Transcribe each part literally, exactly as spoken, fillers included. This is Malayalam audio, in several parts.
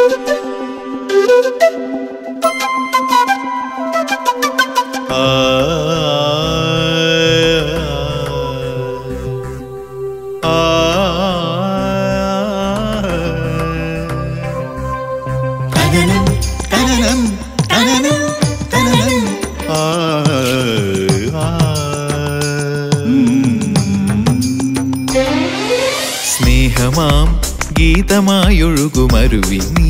സ്നേഹമാം ഗീതമായൊഴുകുമരുവി നീ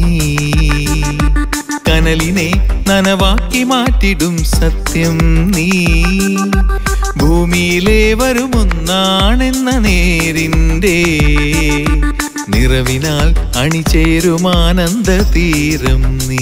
കനലിനെ നനവാക്കി മാറ്റിടും സത്യം നീ ഭൂമിയിലെ വരുമൊന്നാണെന്ന നേരിൻ്റെ നിറവിനാൽ അണിചേരുമാനന്ദ തീരം നീ.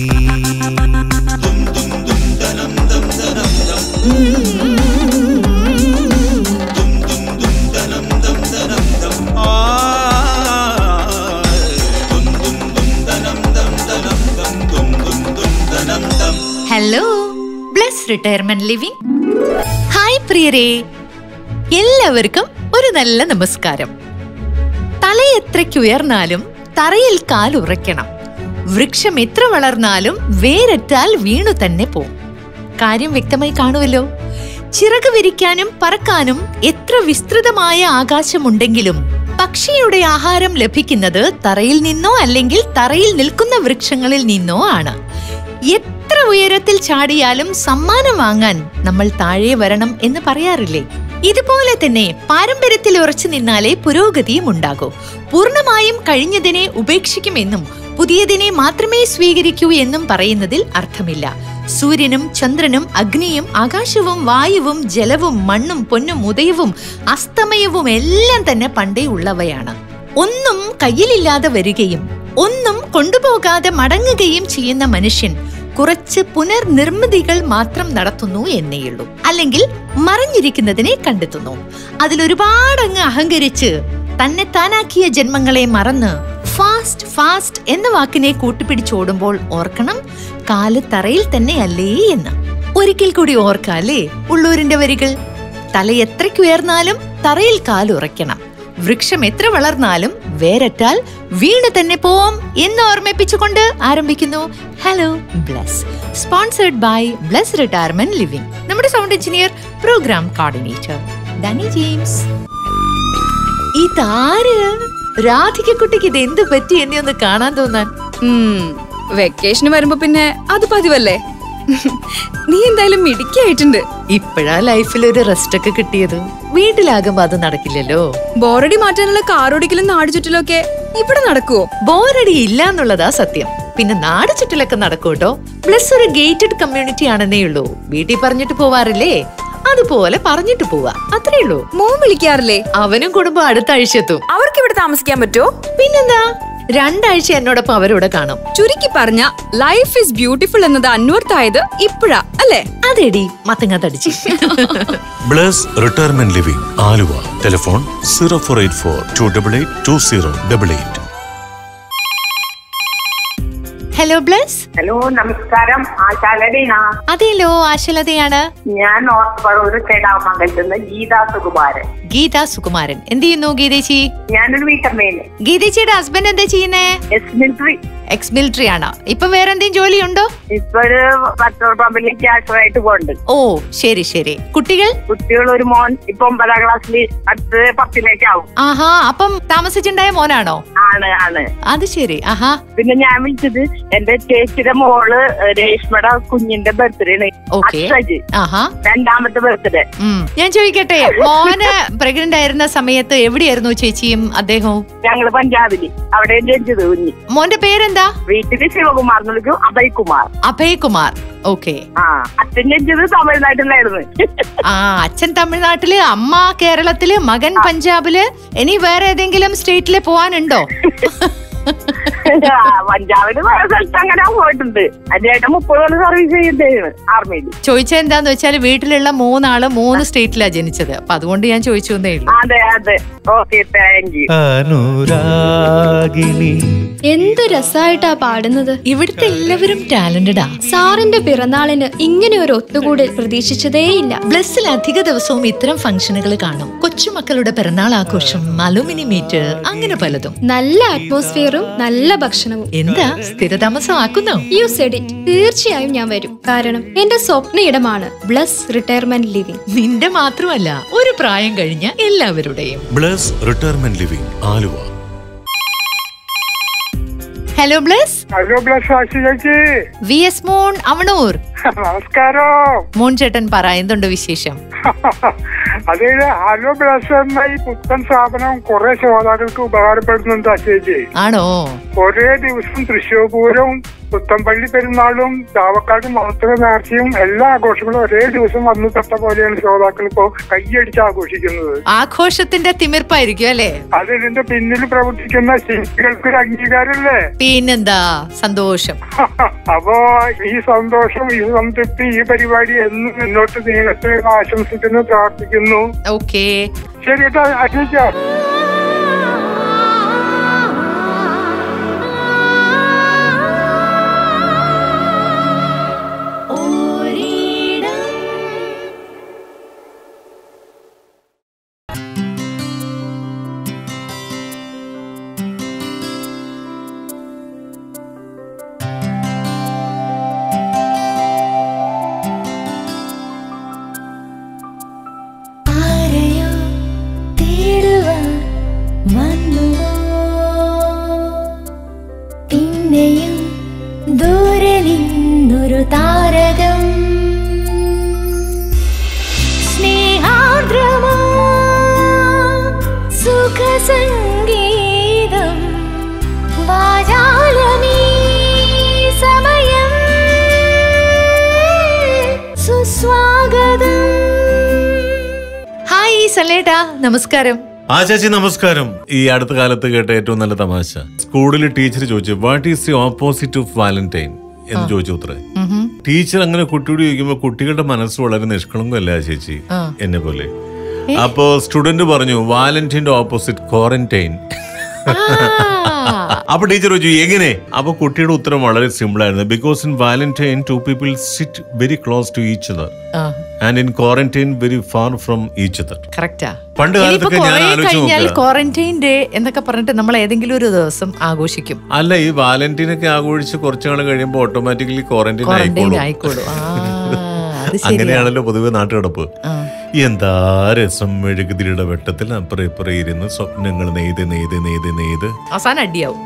Hello, Bless Retirement Living. Hi പ്രിയരേ, എല്ലാവർക്കും ഒരു നല്ല നമസ്കാരം. തലയെത്രയ്ക്കുയർന്നാലും തറയിൽ കാലുറയ്ക്കണം. വൃക്ഷം എത്ര വളർന്നാലും വേരറ്റാൽ വീണു തന്നെ പോവും. കാര്യം വ്യക്തമായി കാണുമല്ലോ. ചിറക് വിരിക്കാനും പറക്കാനും എത്ര വിസ്തൃതമായ ആകാശമുണ്ടെങ്കിലും പക്ഷിയുടെ ആഹാരം ലഭിക്കുന്നത് തറയിൽ നിന്നോ അല്ലെങ്കിൽ തറയിൽ നിൽക്കുന്ന വൃക്ഷങ്ങളിൽ നിന്നോ ആണ്. എത്ര ഉയരത്തിൽ ചാടിയാലും സമ്മാനം വാങ്ങാൻ നമ്മൾ താഴെ വരണം എന്ന് പറയാറില്ലേ? ഇതുപോലെ തന്നെ പാരമ്പര്യത്തിൽ ഉറച്ചു നിന്നാലേ പുരോഗതിയും ഉണ്ടാകൂ. പൂർണ്ണമായും കഴിഞ്ഞതിനെ ഉപേക്ഷിക്കുമെന്നും പുതിയതിനെ മാത്രമേ സ്വീകരിക്കൂ എന്നും പറയുന്നതിൽ അർത്ഥമില്ല. സൂര്യനും ചന്ദ്രനും അഗ്നിയും ആകാശവും വായുവും ജലവും മണ്ണും പൊന്നും ഉദയവും അസ്തമയവും എല്ലാം തന്നെ പണ്ടേ ഉള്ളവയാണ്. ഒന്നും കയ്യിലില്ലാതെ വരികയും ഒന്നും കൊണ്ടുപോകാതെ മടങ്ങുകയും ചെയ്യുന്ന മനുഷ്യൻ കുറച്ച് പുനർനിർമ്മിതികൾ മാത്രം നടത്തുന്നു എന്നേയുള്ളൂ. അല്ലെങ്കിൽ മറഞ്ഞിരിക്കുന്നതിനെ കണ്ടെത്തുന്നു. അതിലൊരുപാടങ്ങ് അഹങ്കരിച്ച് തന്നെ താനാക്കിയ ജന്മങ്ങളെ മറന്ന് ഫാസ്റ്റ് ഫാസ്റ്റ് എന്ന വാക്കിനെ കൂട്ടിപ്പിടിച്ചോടുമ്പോൾ ഓർക്കണം, കാല് തറയിൽ തന്നെയല്ലേ എന്ന്. ഒരിക്കൽ കൂടി ഓർക്കാല്ലേ ഉള്ളൂരിന്റെ വരികൾ. തല എത്രയ്ക്കുയർന്നാലും തറയിൽ കാലുറയ്ക്കണം. വൃക്ഷം എത്ര വളർന്നാലും വേരറ്റാൽ വീണ് തന്നെ പോവും എന്ന് ഓർമ്മിപ്പിച്ചുകൊണ്ട് ആരംഭിക്കുന്നു hello Bless, sponsored by Bless Retirement Living. നമ്മുടെ sound engineer, program coordinator Danny James. ഇതാര്? രാധികക്കുട്ടിക്ക് ഇത് എന്ത് പറ്റി എന്നെ ഒന്ന് കാണാൻ തോന്നാൻ? വെക്കേഷന് വരുമ്പോ പിന്നെ അത് പതിവല്ലേ. നീ എന്തായാലും മിടുക്കിയായിട്ടുണ്ട്. ഇപ്പഴാ ലൈഫിൽ ഒരു റെസ്റ്റ് ഒക്കെ കിട്ടിയത്. വീട്ടിലാകുമ്പോ അത് നടക്കില്ലല്ലോ. ബോറടി മാറ്റാനുള്ള കാറോടിക്കലും നാട് ചുറ്റലും ഒക്കെ ഇവിടെ നടക്കുവോ? ബോറടി ഇല്ല എന്നുള്ളതാ സത്യം. പിന്നെ നാട് ചുറ്റലൊക്കെ നടക്കൂട്ടോ. പ്ലസ് ഒരു ഗേറ്റഡ് കമ്മ്യൂണിറ്റി ആണെന്നേ ഉള്ളൂ. വീട്ടിൽ പറഞ്ഞിട്ട് പോവാറില്ലേ, അതുപോലെ പറഞ്ഞിട്ട് പോവാ, അത്രേ ഉള്ളൂ. മോൻ വിളിക്കാറില്ലേ? അവനും കുടുംബം അടുത്ത ആഴ്ച എത്തും. അവർക്ക് ഇവിടെ താമസിക്കാൻ പറ്റുമോ? പിന്നെന്താ, രണ്ടാഴ്ച എന്നോടൊപ്പം അവരോട് കാണും. ചുരുക്കി പറഞ്ഞ ലൈഫ് ഈസ് ബ്യൂട്ടിഫുൾ എന്നത് അന്വർത്ഥായത് ഇപ്പഴാ അല്ലേ? അതെടി മത്തങ്ങ തടിച്ച്. Bless Retirement Living Aluva. Telephone zero four eight four two double eight two zero double eight. Hello Bless. Hello, നമസ്കാരം. ആശാലതയാ? അതെല്ലോ, ആശാലതയാണ്. ഞാൻ നോർത്ത് പറവൂർ കേടാമംഗലത്തുനിന്ന് ഗീതാ സുകുമാരൻ. ഗീതാ സുകുമാരൻ. എന്ത് ചെയ്യുന്നു ഗീതേച്ചി? ഞാനൊരു വീട്ടമ്മേന്. ഗീതേച്ചിയുടെ ഹസ്ബൻഡ് എന്താ ചെയ്യുന്നേ? Ex military. എക്സ് മിലിറ്ററി ആണോ? ഇപ്പൊ വേറെ എന്തെങ്കിലും ജോലിയുണ്ടോ? ഇപ്പൊ ഒരു പെട്രോൾ പമ്പിൽ ക്യാഷറായിട്ട് പോണ്ട്. ഓ ശരി ശരി. കുട്ടികൾ? കുട്ടികൾ ഒരു മോൻ ഇപ്പൊ ഒമ്പതാം ക്ലാസ്സിൽ, അടുത്ത് പത്തിലേക്ക് ആവും. ആഹാ, അപ്പം താമസിച്ചുണ്ടായ മോനാണോ? ആണ് ആണ്. അത് ശരി. ആഹാ. പിന്നെ ഞാൻ വിളിച്ചത് എന്റെ ചേച്ചിയുടെ മോള് രേഷ്മയുടെ കുഞ്ഞിന്റെ ബർത്ത്ഡേ ആണ്. ആഹാ, രണ്ടാമത്തെ ബർത്ത്ഡേ. ഞാൻ ചോദിക്കട്ടെ, മോന് പ്രഗ്നന്റ് ആയിരുന്ന സമയത്ത് എവിടെയായിരുന്നു ചേച്ചിയും അദ്ദേഹവും? ഞങ്ങള് പഞ്ചാബില്, അവിടെ ജനിച്ചത് കുഞ്ഞി. മോന്റെ പേരെന്താ? വീട്ടില് ശിവകുമാർ എന്ന് വിളിക്കും. അഭയ്കുമാർ. അഭയ്കുമാർ. ഓക്കെ. ആ, അച്ഛൻ ജനിച്ചത് തമിഴ്നാട്ടിലായിരുന്നു. ആ, അച്ഛൻ തമിഴ്നാട്ടില്, അമ്മ കേരളത്തില്, മകൻ പഞ്ചാബില്. ഇനി വേറെ ഏതെങ്കിലും സ്റ്റേറ്റില് പോവാനുണ്ടോ? പഞ്ചാബില് വേറെ സ്ഥലത്ത് അങ്ങനെ പോയിട്ടുണ്ട്. അതിനായിട്ട് മുപ്പത് കൊല്ലം സർവീസ് ചെയ്യുന്നതാണ് ആർമിയിൽ. ചോദിച്ചത് എന്താന്ന് വെച്ചാൽ വീട്ടിലുള്ള മൂന്നാള് മൂന്ന് സ്റ്റേറ്റിലാ ജനിച്ചത്. അപ്പൊ അതുകൊണ്ട് ഞാൻ ചോദിച്ചു എന്നേ ഉള്ളൂ. അതെ അതെ. Okay, thank you. അനുരാഗിണി. എന്ത് രസമായിട്ടാ പാടുന്നത്. ഇവിടുത്തെ എല്ലാവരും ടാലന്റഡാ. സാറിന്റെ പിറന്നാളിന് ഇങ്ങനെ ഒരു ഒത്തുകൂടൽ പ്രതീക്ഷിച്ചതേയില്ല. ബ്ലസ്സിൽ അധിക ദിവസവും ഇത്തരം ഫംഗ്ഷനുകൾ കാണും. കൊച്ചുമക്കളുടെ പിറന്നാൾ ആഘോഷം, അലുമിനി മീറ്റ്, അങ്ങനെ പലതും. നല്ല അറ്റ്മോസ്ഫിയറും നല്ല ഭക്ഷണവും. എന്താ സ്ഥിരതാമസം ആക്കുന്നോ? You said it. തീർച്ചയായും ഞാൻ വരും. കാരണം എന്റെ സ്വപ്ന ഇടമാണ് ബ്ലസ് റിട്ടയർമെന്റ് ലിവിംഗ്. നിന്റെ മാത്രമല്ല, ഒരു പ്രായം കഴിഞ്ഞ എല്ലാവരുടെയും. Bless Retirement Living Aluva. Hello Bless. Hello Bless Ashi ചേച്ചി. V S Mon Avanoor. നമസ്കാരം മോൻ ചേട്ടൻ പറ, എന്തുണ്ട് വിശേഷം? അതെ, ഹലോ ബ്ലസ് എന്ന ഈ പുത്തൻ സ്ഥാപനം കുറെ ശ്രോതാക്കൾക്ക് ഉപകാരപ്പെടുന്നുണ്ട് ചേച്ചി. ആണോ? ഒരേ ദിവസം തൃശ്ശൂർ പൂരവും പുത്തമ്പള്ളി പെരുന്നാളും ചാവക്കാട് മഹോത്സവ നേർച്ചയും എല്ലാ ആഘോഷങ്ങളും ഒരേ ദിവസം വന്നു തൊട്ട പോലെയാണ് ശ്രോതാക്കൾ ഇപ്പോ കൈയടിച്ച് ആഘോഷിക്കുന്നത്. ആഘോഷത്തിന്റെ തിമിർപ്പായിരിക്കും അല്ലേ? അത് ഇതിന്റെ പിന്നിൽ പ്രവർത്തിക്കുന്ന ശില്പികൾക്ക് ഒരു അംഗീകാരമല്ലേ? പിന്നെന്താ സന്തോഷം. അപ്പോ ഈ സന്തോഷം, ഈ സംതൃപ്തി, ഈ പരിപാടി എന്നും മുന്നോട്ട് നീങ്ങട്ടെ എന്ന് ആശംസിക്കുന്നു, പ്രാർത്ഥിക്കുന്നു. ഓക്കേ, ശരി കേട്ടോ അശോക. താരകം സ്നേഹാർദ്രമാ സുഖസംഗീതം വാചാലമീ സമയം സുസ്വാഗതം. ഹായ് സലേട്ടാ, നമസ്കാരം. ആ ചേച്ചി നമസ്കാരം. ഈ അടുത്ത കാലത്ത് കേട്ട ഏറ്റവും നല്ല തമാശ, സ്കൂളിൽ ടീച്ചർ ചോദിച്ചു what is the opposite of Valentine എന്ന് ചോദിച്ചു. ഉത്തരേ ടീച്ചർ അങ്ങനെ കുട്ടിയോട് ചോദിക്കുമ്പോ കുട്ടികളുടെ മനസ്സ് വളരെ നിഷ്കളങ്കമല്ല ചേച്ചി, എന്നെ പോലെ. അപ്പോ സ്റ്റുഡന്റ് പറഞ്ഞു വാലന്റൈൻ്റെ ഓപ്പോസിറ്റ് ക്വാറന്റൈൻ. അപ്പൊ ടീച്ചർ ചോദിച്ചു എങ്ങനെ? അപ്പൊ കുട്ടിയുടെ ഉത്തരം വളരെ സിമ്പിൾ ആയിരുന്നു. Because in Valentine two people sit very close to each other and in quarantine very far from each other. കറക്റ്റാ. പണ്ട് കാലത്തൊക്കെ ഞാൻ ആലോചിച്ചു ക്വാറന്റൈൻ ഡേ എന്നൊക്കെ പറഞ്ഞിട്ട് നമ്മൾ ഏതെങ്കിലും ഒരു ദിവസം ആഘോഷിക്കും. അല്ല, ഈ വാലന്റൈൻ ഒക്കെ ആഘോഷിച്ച് കുറച്ചു നാൾ കഴിയുമ്പോൾ ഓട്ടോമാറ്റിക്കലി ക്വാറന്റൈൻ ആയിക്കോളും. അങ്ങനെയാണല്ലോ പൊതുവെ നാട്ടുകിടപ്പ്. എന്താ രസം, മെഴുകുതിരിയുടെ വെട്ടത്തിൽ അപ്പുറം ഇപ്പുറം ഇരുന്ന് സ്വപ്നങ്ങൾ നെയ്ത് നെയ്ത് നെയ്ത് നെയ്ത് അവസാനം അടിയാവും.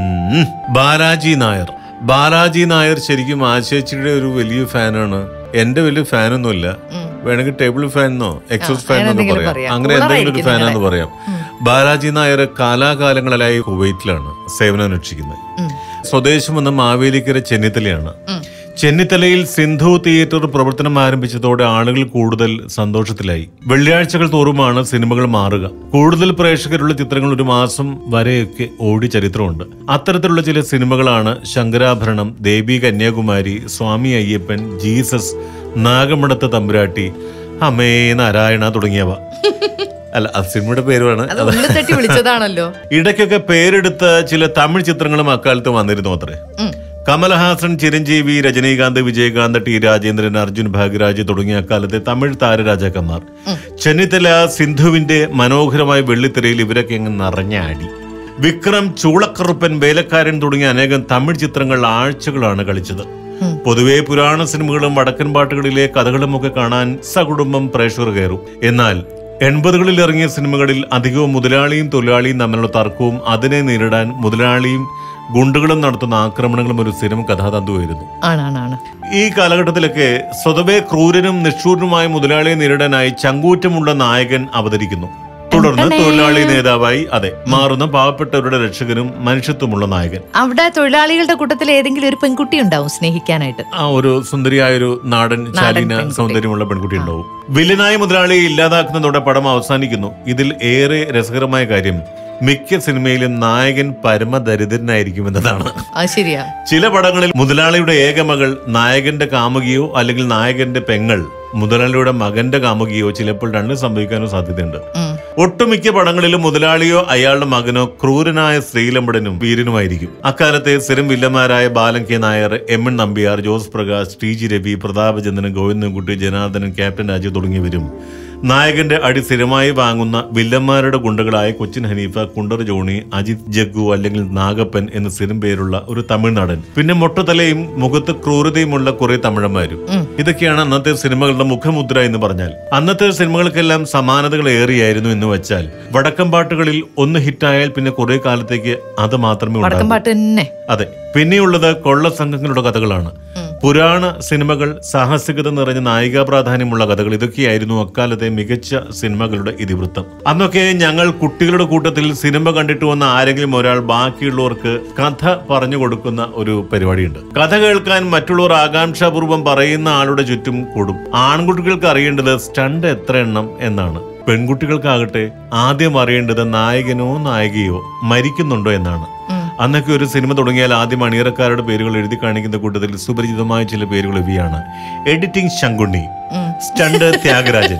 ബാലാജി നായർ. ബാലാജി നായർ ശരിക്കും ആശേച്ചിയുടെ ഒരു വലിയ ഫാനാണ്. എന്റെ വലിയ ഫാനൊന്നുമില്ല, വേണമെങ്കിൽ ടേബിൾ ഫാനോ എക്സോസ് ഫാനോ പറയാം, അങ്ങനെ എന്തെങ്കിലും ഒരു ഫാനാന്ന് പറയാം. ബാലാജി നായർ കാലാകാലങ്ങളായി കുവൈറ്റിലാണ് സേവനം അനുഷ്ഠിക്കുന്നത്. സ്വദേശം വന്ന മാവേലിക്കര ചെന്നിത്തലയാണ്. ചെന്നിത്തലയിൽ സിന്ധു തിയേറ്റർ പ്രവർത്തനം ആരംഭിച്ചതോടെ ആളുകൾ കൂടുതൽ സന്തോഷത്തിലായി. വെള്ളിയാഴ്ചകൾ തോറുമാണ് സിനിമകൾ മാറുക. കൂടുതൽ പ്രേക്ഷകരുള്ള ചിത്രങ്ങൾ ഒരു മാസം വരെയൊക്കെ ഓടി ചരിത്രമുണ്ട്. അത്തരത്തിലുള്ള ചില സിനിമകളാണ് ശങ്കരാഭരണം, ദേവി കന്യാകുമാരി, സ്വാമി അയ്യപ്പൻ, ജീസസ്, നാഗമടത്ത് തമ്പുരാട്ടി, അമേ നാരായണ തുടങ്ങിയവ. അല്ല, അത് സിനിമയുടെ പേരുമാണ്. വിളിച്ചതാണല്ലോ. ഇടയ്ക്കൊക്കെ പേരെടുത്ത ചില തമിഴ് ചിത്രങ്ങളും അക്കാലത്ത് വന്നിരുന്നു അത്രേ. കമൽഹാസൻ, ചിരഞ്ജീവി, രജനീകാന്ത്, വിജയകാന്ത്, ടി രാജേന്ദ്രൻ, അർജുൻ ഭാഗ്യരാജ് തുടങ്ങിയ അക്കാലത്തെ തമിഴ് താരരാജാക്കന്മാർ. ചെന്നിത്തല സിന്ധുവിന്റെ മനോഹരമായ വെള്ളിത്തിരയിൽ ഇവരൊക്കെ അങ്ങ് നിറഞ്ഞാടി. വിക്രം, ചൂളക്കറുപ്പൻ, വേലക്കാരൻ തുടങ്ങിയ അനേകം തമിഴ് ചിത്രങ്ങൾ ആഴ്ചകളാണ് കളിച്ചത്. പൊതുവെ പുരാണ സിനിമകളും വടക്കൻ പാട്ടുകളിലെ കഥകളും ഒക്കെ കാണാൻ സകുടുംബം പ്രേക്ഷകർ കയറും. എന്നാൽ എൺപതുകളിൽ ഇറങ്ങിയ സിനിമകളിൽ അധികവും മുതലാളിയും തൊഴിലാളിയും തമ്മിലുള്ള തർക്കവും അതിനെ നേരിടാൻ മുതലാളിയും ഗുണ്ടുകളും നടത്തുന്ന ആക്രമണങ്ങളും ഒരു സ്ഥിരം കഥാതന്തുവായിരുന്നു. ഈ കാലഘട്ടത്തിലൊക്കെ സ്വതവേ ക്രൂരനും നിഷ്ഠൂരനുമായ മുതലാളിയെ നേരിടാനായി ചങ്കൂറ്റമുള്ള നായകൻ അവതരിക്കുന്നു. തുടർന്ന് തൊഴിലാളി നേതാവായി അതെ മാറുന്ന പാവപ്പെട്ടവരുടെ രക്ഷകനും മനുഷ്യത്വമുള്ള നായകൻ. അവിടെ തൊഴിലാളികളുടെ കൂട്ടത്തിൽ ഏതെങ്കിലും ഒരു പെൺകുട്ടി ഉണ്ടാവും സ്നേഹിക്കാനായിട്ട്. ആ ഒരു സുന്ദരിയായ ഒരു നാടൻ ശാലീന സൗന്ദര്യമുള്ള പെൺകുട്ടി ഉണ്ടാവും. വില്ലനായ മുതലാളിയെ ഇല്ലാതാക്കുന്നതോടെ പടം അവസാനിക്കുന്നു. ഇതിൽ ഏറെ രസകരമായ കാര്യം മിക്ക സിനിമയിലും നായകൻ പരമദരിദ്രനായിരിക്കും എന്നതാണ്. ചില പടങ്ങളിൽ മുതലാളിയുടെ ഏകമകൾ നായകന്റെ കാമുകിയോ അല്ലെങ്കിൽ നായകന്റെ പെങ്ങൾ മുതലാളിയുടെ മകന്റെ കാമുകിയോ ചിലപ്പോൾ രണ്ടും സംഭവിക്കാനോ സാധ്യതയുണ്ട്. ഒട്ടുമിക്ക പടങ്ങളിലും മുതലാളിയോ അയാളുടെ മകനോ ക്രൂരനായ ശ്രീലമ്പടനും വീരനുമായിരിക്കും. അക്കാലത്തെ സ്ഥിരം വില്ലന്മാരായ Balan K Nair, M N Nambiar, Jose Prakash, T G Ravi, Prathapachandran, Govindankutty, Janardhanan, captain Raju തുടങ്ങിയവരും നായകന്റെ അടി സ്ഥിരമായി വാങ്ങുന്ന വില്ലന്മാരുടെ ഗുണ്ടകളായ കൊച്ചിൻ ഹനീഫ, കുണ്ടർ ജോണി, അജിത് ജഗ്ഗു അല്ലെങ്കിൽ നാഗപ്പൻ എന്ന സ്ഥിരം പേരുള്ള ഒരു തമിഴ്നാടൻ, പിന്നെ മൊട്ടത്തലയും മുഖത്ത് ക്രൂരതയുമുള്ള കുറെ തമിഴന്മാരും. ഇതൊക്കെയാണ് അന്നത്തെ സിനിമകളുടെ മുഖമുദ്ര എന്ന് പറഞ്ഞാൽ. അന്നത്തെ സിനിമകൾക്കെല്ലാം സമാനതകൾ ഏറിയായിരുന്നു എന്ന് വെച്ചാൽ വടക്കം പാട്ടുകളിൽ ഒന്ന് ഹിറ്റായാൽ പിന്നെ കുറെ കാലത്തേക്ക് അത് മാത്രമേ ഉണ്ടാകൂ. അതെ, പിന്നെയുള്ളത് കൊള്ള സംഘങ്ങളുടെ കഥകളാണ്. പുരാണ സിനിമകൾ, സാഹസികത നിറഞ്ഞ നായികാ പ്രാധാന്യമുള്ള കഥകൾ, ഇതൊക്കെയായിരുന്നു അക്കാലത്തെ മികച്ച സിനിമകളുടെ ഇതിവൃത്തം. അന്നൊക്കെ ഞങ്ങൾ കുട്ടികളുടെ കൂട്ടത്തിൽ സിനിമ കണ്ടിട്ട് വന്ന ആരെങ്കിലും ഒരാൾ ബാക്കിയുള്ളവർക്ക് കഥ പറഞ്ഞു കൊടുക്കുന്ന ഒരു പരിപാടിയുണ്ട്. കഥ കേൾക്കാൻ മറ്റുള്ളവർ ആകാംക്ഷാപൂർവ്വം പറയുന്ന ആളുടെ ചുറ്റും കൂടും. ആൺകുട്ടികൾക്ക് അറിയേണ്ടത് സ്റ്റണ്ട് എത്ര എണ്ണം എന്നാണ്. പെൺകുട്ടികൾക്കാകട്ടെ ആദ്യം അറിയേണ്ടത് നായകനോ നായികയോ മരിക്കുന്നുണ്ടോ എന്നാണ്. അന്നൊക്കെ ഒരു സിനിമ തുടങ്ങിയാൽ ആദ്യം അണിയറക്കാരുടെ പേരുകൾ എഴുതി കാണിക്കുന്ന കൂട്ടത്തിൽ സുപരിചിതമായ ചില പേരുകൾ ഇവയാണ്: എഡിറ്റിംഗ് ശങ്കുണ്ണി, സ്റ്റണ്ട് ത്യാഗരാജൻ,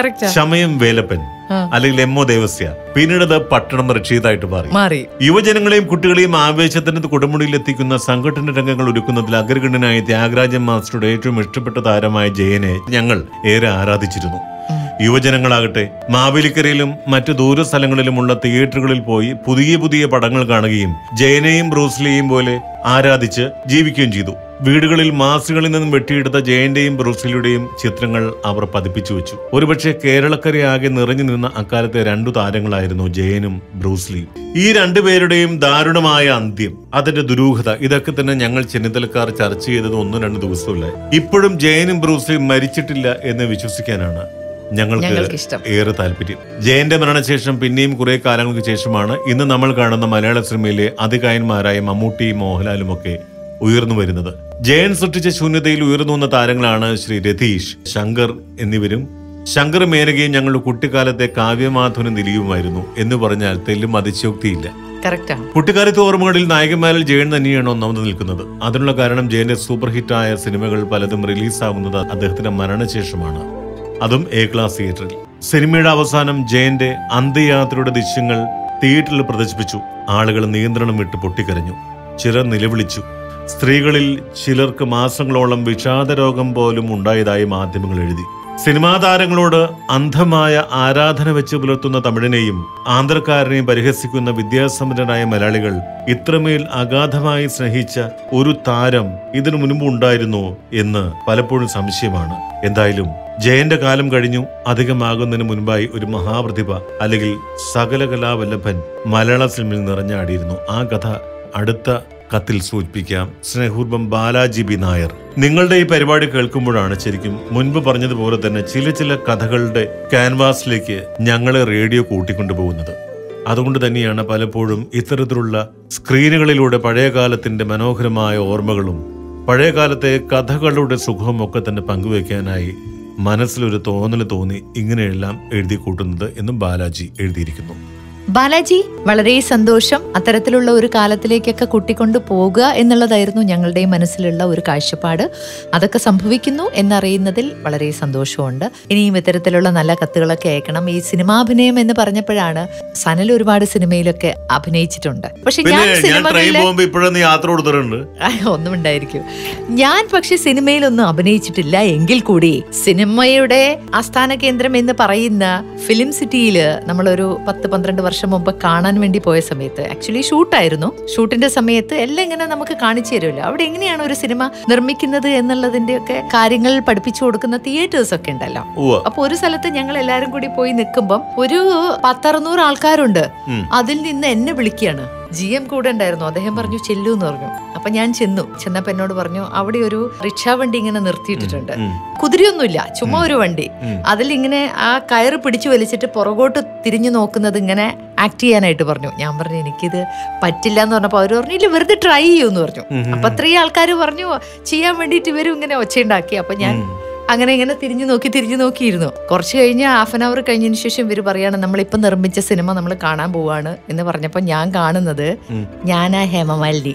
സമയം വേലപ്പൻ അല്ലെങ്കിൽ എമ്മോ ദേവസ്യ. പിന്നീട് പട്ടണം റഷീദായിട്ട് മാറി. യുവജനങ്ങളെയും കുട്ടികളെയും ആവേശത്തിന് കൊടുമുടിയിൽ എത്തിക്കുന്ന സംഘടന രംഗങ്ങൾ ഒരുക്കുന്നതിൽ അഗ്രഗണ്യനായ ത്യാഗരാജൻ മാസ്റ്ററുടെ ഏറ്റവും ഇഷ്ടപ്പെട്ട താരമായ ജയനെ ഞങ്ങൾ ഏറെ ആരാധിച്ചിരുന്നു. യുവജനങ്ങളാകട്ടെ മാവേലിക്കരയിലും മറ്റു ദൂര സ്ഥലങ്ങളിലുമുള്ള തിയേറ്ററുകളിൽ പോയി പുതിയ പുതിയ പടങ്ങൾ കാണുകയും ജയനെയും ബ്രൂസ്ലിയെയും പോലെ ആരാധിച്ച് ജീവിക്കുകയും ചെയ്തു. വീടുകളിൽ മാസുകളിൽ നിന്നും വെട്ടിയെടുത്ത ജയന്റെയും ബ്രൂസ്ലിയുടെയും ചിത്രങ്ങൾ അവർ പതിപ്പിച്ചു വെച്ചു. ഒരുപക്ഷെ കേരളക്കരയാകെ നിറഞ്ഞു നിന്ന അക്കാലത്തെ രണ്ടു താരങ്ങളായിരുന്നു ജയനും ബ്രൂസ്ലിയും. ഈ രണ്ടുപേരുടെയും ദാരുണമായ അന്ത്യം, അതിന്റെ ദുരൂഹത, ഇതൊക്കെ തന്നെ ഞങ്ങൾ ചെന്നിത്തലക്കാർ ചർച്ച ചെയ്തത് ഒന്നും രണ്ടു ദിവസമില്ല. ഇപ്പോഴും ജയനും ബ്രൂസ്ലിയും മരിച്ചിട്ടില്ല എന്ന് വിശ്വസിക്കാനാണ് ഞങ്ങൾക്ക് ഏറെ താല്പര്യം. ജയന്റെ മരണശേഷം പിന്നെയും കുറെ കാലങ്ങൾക്ക് ശേഷമാണ് ഇന്ന് നമ്മൾ കാണുന്ന മലയാള സിനിമയിലെ അതികായന്മാരായ മമ്മൂട്ടിയും മോഹൻലാലും ഒക്കെ ഉയർന്നു വരുന്നത്. ജയൻ സൃഷ്ടിച്ച ശൂന്യതയിൽ ഉയർന്നു വന്ന താരങ്ങളാണ് ശ്രീ രതീഷ്, ശങ്കർ എന്നിവരും. ശങ്കർ മേനകയും ഞങ്ങളുടെ കുട്ടിക്കാലത്തെ കാവ്യമാധവനും നിലയുമായിരുന്നു എന്ന് പറഞ്ഞാൽ തെല്ലും അതിശയോക്തിയില്ല. കുട്ടിക്കാലത്തെ ഓർമ്മകളിൽ നായകന്മാരിൽ ജയൻ തന്നെയാണ് ഒന്നാമത് നിൽക്കുന്നത്. അതിനുള്ള കാരണം ജയന്റെ സൂപ്പർ ഹിറ്റായ സിനിമകൾ പലതും റിലീസാകുന്നത് അദ്ദേഹത്തിന്റെ മരണശേഷമാണ്, അതും എ ക്ലാസ് തിയേറ്ററിൽ. സിനിമയുടെ അവസാനം ജയന്റെ അന്ത്യയാത്രയുടെ ദൃശ്യങ്ങൾ തിയേറ്ററിൽ പ്രദർശിപ്പിച്ചു. ആളുകൾ നിയന്ത്രണം വിട്ട് പൊട്ടിക്കരഞ്ഞു, ചിലർ നിലവിളിച്ചു. സ്ത്രീകളിൽ ചിലർക്ക് മാസങ്ങളോളം വിഷാദരോഗം പോലും ഉണ്ടായതായി മാധ്യമങ്ങൾ എഴുതി. സിനിമാ താരങ്ങളോട് അന്ധമായ ആരാധന വെച്ച് പുലർത്തുന്ന തമിഴിനെയും ആന്ധ്രക്കാരനെയും പരിഹസിക്കുന്ന വിദ്യാസമ്പന്നരായ മലയാളികൾ ഇത്രമേൽ അഗാധമായി സ്നേഹിച്ച ഒരു താരം ഇതിനു മുൻപ് ഉണ്ടായിരുന്നോ എന്ന് പലപ്പോഴും സംശയമാണ്. എന്തായാലും ജയന്റെ കാലം കഴിഞ്ഞു. അധികമാകുന്നതിന് മുൻപായി ഒരു മഹാപ്രതിഭ അല്ലെങ്കിൽ സകല കലാവല്ലഭൻ മലയാള സിനിമയിൽ നിറഞ്ഞാടിയിരുന്നു. ആ കഥ അടുത്ത കത്തിൽ സൂചിപ്പിക്കാം. സ്നേഹപൂർവ്വം ബാലാജി ബി നായർ. നിങ്ങളുടെ ഈ പരിപാടി കേൾക്കുമ്പോഴാണ് ശരിക്കും മുൻപ് പറഞ്ഞതുപോലെ തന്നെ ചില ചില കഥകളുടെ ക്യാൻവാസിലേക്ക് ഞങ്ങളെ റേഡിയോ കൂട്ടിക്കൊണ്ടുപോകുന്നത്. അതുകൊണ്ട് തന്നെയാണ് പലപ്പോഴും ഇത്തരത്തിലുള്ള സ്ക്രീനുകളിലൂടെ പഴയകാലത്തിന്റെ മനോഹരമായ ഓർമ്മകളും പഴയകാലത്തെ കഥകളുടെ സുഖവും ഒക്കെ തന്നെ പങ്കുവെക്കാനായി മനസ്സിലൊരു തോന്നൽ തോന്നി ഇങ്ങനെയെല്ലാം എഴുതി കൂട്ടുന്നത് എന്നും ബാലാജി എഴുതിയിരിക്കുന്നു. ബാലാജി, വളരെ സന്തോഷം. അത്തരത്തിലുള്ള ഒരു കാലത്തിലേക്കൊക്കെ കൂട്ടിക്കൊണ്ടു പോകുക എന്നുള്ളതായിരുന്നു ഞങ്ങളുടെ മനസ്സിലുള്ള ഒരു കാഴ്ചപ്പാട്. അതൊക്കെ സംഭവിക്കുന്നു എന്നറിയുന്നതിൽ വളരെ സന്തോഷമുണ്ട്. ഇനിയും ഇത്തരത്തിലുള്ള നല്ല കത്തുകളൊക്കെ അയക്കണം. ഈ സിനിമാഭിനയം എന്ന് പറഞ്ഞപ്പോഴാണ് സനൽ ഒരുപാട് സിനിമയിലൊക്കെ അഭിനയിച്ചിട്ടുണ്ട്. പക്ഷെ ഞാൻ സിനിമകളിൽ ഒന്നും ഉണ്ടായിരിക്കും. ഞാൻ പക്ഷെ സിനിമയിലൊന്നും അഭിനയിച്ചിട്ടില്ല. എങ്കിൽ കൂടി സിനിമയുടെ ആസ്ഥാന കേന്ദ്രം എന്ന് പറയുന്ന ഫിലിം സിറ്റിയില് നമ്മളൊരു പത്ത് പന്ത്രണ്ട് വർഷം മുമ്പ് കാണാൻ വേണ്ടി പോയ സമയത്ത്, ആക്ച്വലി ഷൂട്ടായിരുന്നു. ഷൂട്ടിന്റെ സമയത്ത് എല്ലാം ഇങ്ങനെ നമുക്ക് കാണിച്ചു തരുമല്ലോ, അവിടെ എങ്ങനെയാണ് ഒരു സിനിമ നിർമ്മിക്കുന്നത് എന്നുള്ളതിന്റെ ഒക്കെ കാര്യങ്ങൾ പഠിപ്പിച്ചു കൊടുക്കുന്ന തിയേറ്റേഴ്സ് ഒക്കെ ഉണ്ടല്ലോ. അപ്പൊ ഒരു സ്ഥലത്ത് ഞങ്ങൾ എല്ലാരും കൂടി പോയി നിൽക്കുമ്പം ഒരു പത്തറുന്നൂറ് ആൾക്കാരുണ്ട്. അതിൽ നിന്ന് എന്നെ വിളിക്കുകയാണ്. ജി എം കൂടെ ഉണ്ടായിരുന്നു. അദ്ദേഹം പറഞ്ഞു ചെല്ലു എന്ന് പറഞ്ഞു. അപ്പൊ ഞാൻ ചെന്നു. ചെന്നപ്പോ എന്നോട് പറഞ്ഞു അവിടെ ഒരു റിക്ഷാ വണ്ടി ഇങ്ങനെ നിർത്തിയിട്ടിട്ടുണ്ട്. കുതിരയൊന്നുമില്ല, ചുമ്മാ ഒരു വണ്ടി. അതിലിങ്ങനെ ആ കയറ് പിടിച്ചു വലിച്ചിട്ട് പുറകോട്ട് തിരിഞ്ഞു നോക്കുന്നത് ഇങ്ങനെ ആക്ട് ചെയ്യാനായിട്ട് പറഞ്ഞു. ഞാൻ പറഞ്ഞു എനിക്കിത് പറ്റില്ല എന്ന് പറഞ്ഞപ്പോ അവര് പറഞ്ഞു ഇല്ല വെറുതെ ട്രൈ ചെയ്യൂന്ന് പറഞ്ഞു. അപ്പൊ അത്രയും ആൾക്കാർ പറഞ്ഞു ചെയ്യാൻ വേണ്ടിട്ട് ഇവരും ഇങ്ങനെ ഒച്ചയുണ്ടാക്കി. അപ്പൊ ഞാൻ അങ്ങനെ ഇങ്ങനെ തിരിഞ്ഞു നോക്കി തിരിഞ്ഞു നോക്കിയിരുന്നു. കുറച്ച് കഴിഞ്ഞ് ഹാഫ് ആൻ അവർ കഴിഞ്ഞതിന് ശേഷം ഇവര് പറയാണ് നമ്മളിപ്പം നിർമ്മിച്ച സിനിമ നമ്മൾ കാണാൻ പോവാണ് എന്ന് പറഞ്ഞപ്പോ ഞാൻ കാണുന്നത് ഞാനാ ഹേമമാലിനി.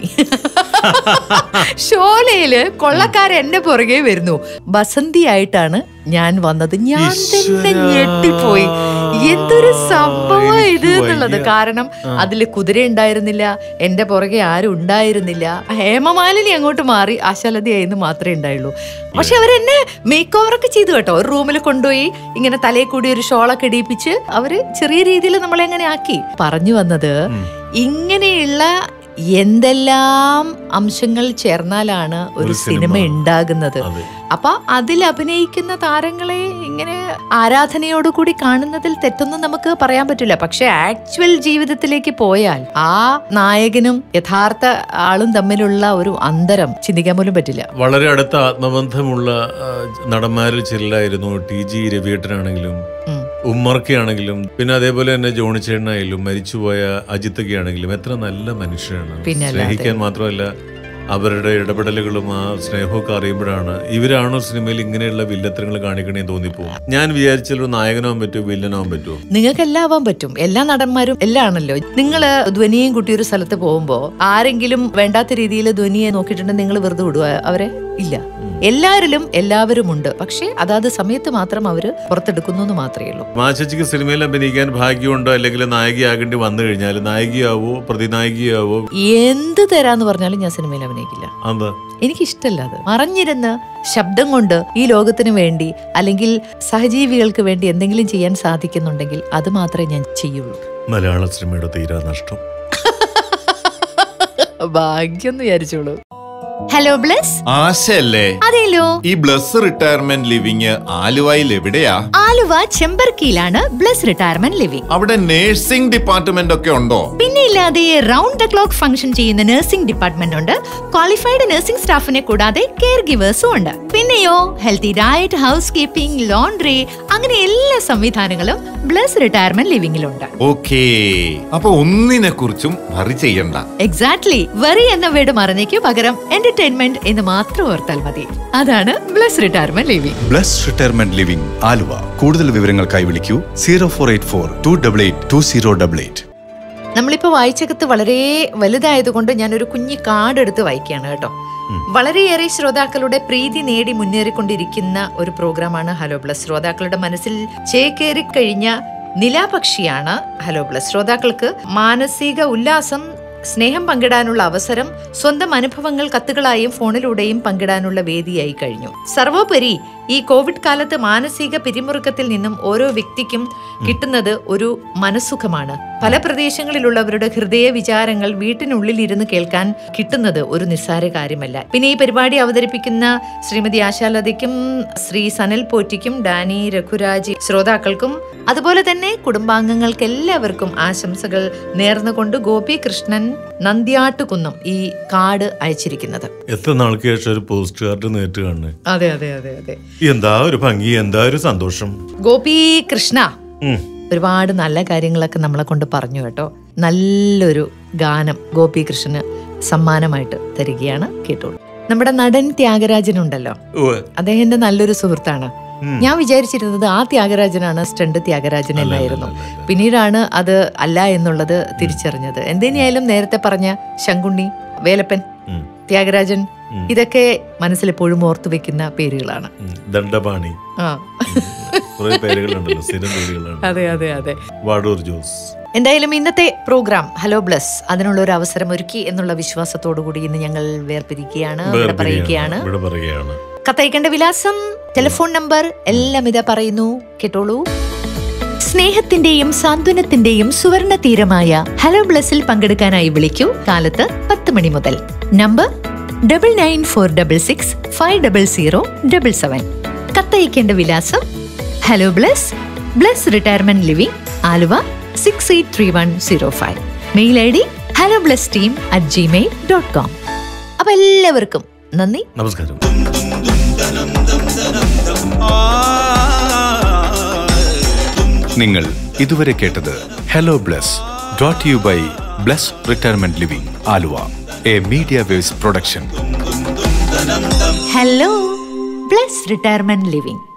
ഷോലയില് കൊള്ളക്കാരൻ എന്റെ പുറകെ വരുന്നു. ബസന്തി ആയിട്ടാണ് ഞാൻ വന്നത്. ഞാൻ തന്നെ ഞെട്ടിപ്പോയി. എന്തൊരു സംഭവം ഇത് എന്നുള്ളത്. കാരണം അതില് കുതിര ഉണ്ടായിരുന്നില്ല, എന്റെ പുറകെ ആരും ഉണ്ടായിരുന്നില്ല. ഹേമമാലിനി അങ്ങോട്ട് മാറി ആശാലതയായിരുന്നു മാത്രമേ ഉണ്ടായുള്ളൂ. പക്ഷെ അവരെന്നെ മേക്ക് ഓവർ ഒക്കെ ചെയ്തു കേട്ടോ. ഒരു റൂമിൽ കൊണ്ടുപോയി ഇങ്ങനെ തലയിൽ കൂടി ഒരു ഷോളൊക്കെ ഇടിപ്പിച്ച് അവര് ചെറിയ രീതിയിൽ നമ്മളെ എങ്ങനെ ആക്കി. പറഞ്ഞു വന്നത് ഇങ്ങനെയുള്ള എന്തെല്ലാം അംശങ്ങൾ ചേർന്നാലാണ് ഒരു സിനിമ ഉണ്ടാകുന്നത്. അപ്പൊ അതിൽ അഭിനയിക്കുന്ന താരങ്ങളെ ഇങ്ങനെ ആരാധനയോടുകൂടി കാണുന്നതിൽ തെറ്റൊന്നും നമുക്ക് പറയാൻ പറ്റില്ല. പക്ഷെ ആക്ച്വൽ ജീവിതത്തിലേക്ക് പോയാൽ ആ നായകനും യഥാർത്ഥ ആളും തമ്മിലുള്ള ഒരു അന്തരം ചിന്തിക്കാൻ പോലും പറ്റില്ല. വളരെ അടുത്ത ആത്മബന്ധമുള്ള നടന്മാരിൽ ചിലരായിരുന്നു ടി ജി രവിയേട്ടനാണെങ്കിലും ഉമ്മർക്കയാണെങ്കിലും പിന്നെ അതേപോലെ തന്നെ ജോണി ചേട്ടനായാലും മരിച്ചുപോയ അജിത്തൊക്കെ ആണെങ്കിലും എത്ര നല്ല മനുഷ്യരാണ്. സ്നേഹിക്കാൻ മാത്രമല്ല അവരുടെ ഇടപെടലുകളും ആ സ്നേഹമൊക്കെ അറിയുമ്പോഴാണ് ഇവരാണോ സിനിമയിൽ ഇങ്ങനെയുള്ള വില്ലത്തരങ്ങൾ കാണിക്കണേ തോന്നിപ്പോകും. ഞാൻ വിചാരിച്ചൊരു നായകനാവാൻ പറ്റുമോ വില്ലനാവാൻ പറ്റുമോ? നിങ്ങൾക്ക് എല്ലാം ആവാൻ പറ്റും. എല്ലാ നടന്മാരും എല്ലാം ആണല്ലോ. നിങ്ങള് ധ്വനിയും കുട്ടി ഒരു സ്ഥലത്ത് പോകുമ്പോ ആരെങ്കിലും വേണ്ടാത്ത രീതിയിൽ ധ്വനിയെ നോക്കിയിട്ടുണ്ടെങ്കിൽ നിങ്ങൾ വെറുതെ വിടുക അവരെ? ഇല്ല. എല്ലാവരിലും എല്ലാവരും ഉണ്ട്. പക്ഷെ അതാത് സമയത്ത് മാത്രം അവര് പുറത്തെടുക്കുന്നു എന്ന് മാത്രമേ ഉള്ളൂ. മാച്ചച്ചിക്ക് സിനിമയിൽ അഭിനയിക്കാൻ ഭാഗ്യമുണ്ടോ അല്ലെങ്കിൽ നായികയാകേണ്ടി വന്നു കഴിഞ്ഞാൽ നായികയാവോ പ്രതിനായികയാവോ? എന്ത് തരാന്ന് പറഞ്ഞാലും ഞാൻ സിനിമയിൽ അഭിനയിക്കില്ല. എനിക്കിഷ്ടല്ല അത്. മറഞ്ഞിരുന്ന് ശബ്ദം കൊണ്ട് ഈ ലോകത്തിന് വേണ്ടി അല്ലെങ്കിൽ സഹജീവികൾക്ക് വേണ്ടി എന്തെങ്കിലും ചെയ്യാൻ സാധിക്കുന്നുണ്ടെങ്കിൽ അത് മാത്രമേ ഞാൻ ചെയ്യുള്ളൂ. മലയാള സിനിമയുടെ തീരാ നഷ്ടം. ഭാഗ്യം എന്ന് വിചാരിച്ചോളൂ. Hello bless ആശയല്ലേ? അതെല്ലോ. ഈ ബ്ലസ് റിട്ടയർമെന്റ് ലിവിംഗ് ആലുവയിൽ എവിടെയാ? ആലുവ ചെമ്പർക്കിയിലാണ് ബ്ലസ് റിട്ടയർമെന്റ് ലിവിംഗ്. അവിടെ നഴ്സിംഗ് ഡിപ്പാർട്ട്മെന്റ് ഒക്കെ ഉണ്ടോ? പിന്നെ ഇല്ലാതെ റൗണ്ട് ദ ക്ലോക്ക് ഫംഗ്ഷൻ ചെയ്യുന്ന നഴ്സിംഗ് ഡിപ്പാർട്ട്മെന്റ് ഉണ്ട്. ക്വാളിഫൈഡ് നഴ്സിംഗ് സ്റ്റാഫിനെ കൂടാതെ കെയർ ഗിവേഴ്സും ഉണ്ട്. പിന്നെയോ healthy diet, housekeeping, laundry, അങ്ങനെ എല്ലാ സംവിധാനങ്ങളും ബ്ലസ് റിട്ടയർമെന്റ് ലിവിംഗിലുണ്ട്. ഓക്കേ, അപ്പൊ ഒന്നിനെ കുറിച്ചും വറി ചെയ്യണ്ട. എക്സാക്ട്ലി. വറി എന്ന വേർഡ് മറന്നേക്കു പകരം എന്റർടൈൻമെന്റ് എന്ന് മാത്രം ഓർത്താൽ മതി. അതാണ് Bless Retirement Living. Bless Retirement Living Aluva. കൂടുതൽ വിവരങ്ങൾക്കായി വിളിക്കൂ zero four eight four two double eight two zero double eight. നമ്മളിപ്പോ വായിച്ചകത്ത് വളരെ വലുതായതുകൊണ്ട് ഞാനൊരു കുഞ്ഞി കാർഡ് എടുത്ത് വായിക്കുകയാണ് കേട്ടോ. വളരെയേറെ ശ്രോതാക്കളുടെ പ്രീതി നേടി മുന്നേറിക്കൊണ്ടിരിക്കുന്ന ഒരു പ്രോഗ്രാമാണ് ഹലോ ബ്ലസ്. ശ്രോതാക്കളുടെ മനസ്സിൽ ചേക്കേറി കഴിഞ്ഞ നിലാപക്ഷിയാണ് ഹലോ ബ്ലസ്. ശ്രോതാക്കൾക്ക് മാനസിക ഉല്ലാസം, സ്നേഹം പങ്കിടാനുള്ള അവസരം, സ്വന്തം അനുഭവങ്ങൾ കത്തുകളായും ഫോണിലൂടെയും പങ്കിടാനുള്ള വേദിയായി കഴിഞ്ഞു. സർവോപരി ഈ കോവിഡ് കാലത്ത് മാനസിക പിരിമുറുക്കത്തിൽ നിന്നും ഓരോ വ്യക്തിക്കും കിട്ടുന്നത് ഒരു മനസ്സുഖമാണ്. പല പ്രദേശങ്ങളിലുള്ളവരുടെ ഹൃദയ വിചാരങ്ങൾ വീട്ടിനുള്ളിൽ ഇരുന്ന് കേൾക്കാൻ കിട്ടുന്നത് ഒരു നിസ്സാര കാര്യമല്ല. പിന്നെ ഈ പരിപാടി അവതരിപ്പിക്കുന്ന ശ്രീമതി ആശാലതയ്ക്കും ശ്രീ സനൽ പോറ്റിക്കും ഡാനി രഘുരാജ് ശ്രോതാക്കൾക്കും അതുപോലെ തന്നെ കുടുംബാംഗങ്ങൾക്ക് എല്ലാവർക്കും ആശംസകൾ നേർന്നുകൊണ്ട് ഗോപി കൃഷ്ണൻ നന്ദ്യാട്ടുകുന്നം ഈ കാർഡ് അയച്ചിരിക്കുന്നത്. എത്ര നാൾക്ക് ശേഷം ഒരു പോസ്റ്റ് കാർഡ് നേരിട്ട് കാണുന്നേ. അതെ അതെ അതെ അതെ എന്താ ഒരു ഭംഗി, എന്താ ഒരു സന്തോഷം. ഗോപി കൃഷ്ണ ഒരുപാട് നല്ല കാര്യങ്ങളൊക്കെ നമ്മളെ കൊണ്ട് പറഞ്ഞു കേട്ടോ. നല്ലൊരു ഗാനം ഗോപി കൃഷ്ണന് സമ്മാനമായിട്ട് തരികയാണ്, കേട്ടോളൂ. നമ്മുടെ നടൻ ത്യാഗരാജനുണ്ടല്ലോ, അദ്ദേഹത്തിന്റെ നല്ലൊരു സുഹൃത്താണ്. ഞാൻ വിചാരിച്ചിരുന്നത് ആ ത്യാഗരാജനാണ് സ്റ്റണ്ട് ത്യാഗരാജൻ എന്നായിരുന്നു. പിന്നീടാണ് അത് അല്ല എന്നുള്ളത് തിരിച്ചറിഞ്ഞത്. എന്തിനായാലും നേരത്തെ പറഞ്ഞ ശങ്കുണ്ണി, വേലപ്പൻ, ത്യാഗരാജൻ ഇതൊക്കെ മനസ്സിൽ എപ്പോഴും ഓർത്തു വെക്കുന്ന പേരുകളാണ്. ദണ്ഡപാണി, അതെ അതെ അതെ. വാടൂർ ജോസ്. എന്തായാലും ഇന്നത്തെ പ്രോഗ്രാം ഹലോ ബ്ലസ് അതിനുള്ള ഒരു അവസരം ഒരുക്കി എന്നുള്ള വിശ്വാസത്തോടു കൂടി ഇന്ന് ഞങ്ങൾ വേർപിരിക്കുകയാണ്, പറയുകയാണ്. കത്തയക്കേണ്ട വിലാസം, ടെലിഫോൺ നമ്പർ എല്ലാം ഇതാ പറയുന്നു, കേട്ടോളൂ. സ്നേഹത്തിന്റെയും സാന്ത്വനത്തിന്റെയും സുവർണ തീരമായ ഹലോ ബ്ലസ്സിൽ പങ്കെടുക്കാനായി വിളിക്കൂ കാലത്ത് പത്ത് മണി മുതൽ. Number double nine four double six five double zero double seven. കത്തയക്കേണ്ട വിലാസം hello Bless, Bless Retirement Living, Aluva six eight three one zero five. Mail I D hello Bless team at Gmail dot com. അപ്പൊ എല്ലാവർക്കും നന്ദി, നമസ്കാരം. നിങ്ങൾ ഇതുവരെ കേട്ടത് hello Bless, brought you by Bless Retirement Living Aluva, a Media Waves production. Hello Bless Retirement living.